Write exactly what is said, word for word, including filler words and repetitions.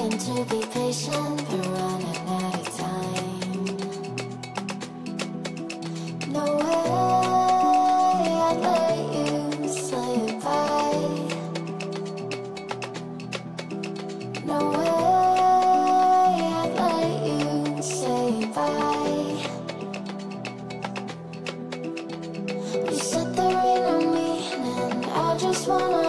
trying to be patient, but running out of time. No way I'd let you slip by. No way I'd let you say bye. You set the rain on me, and I just wanna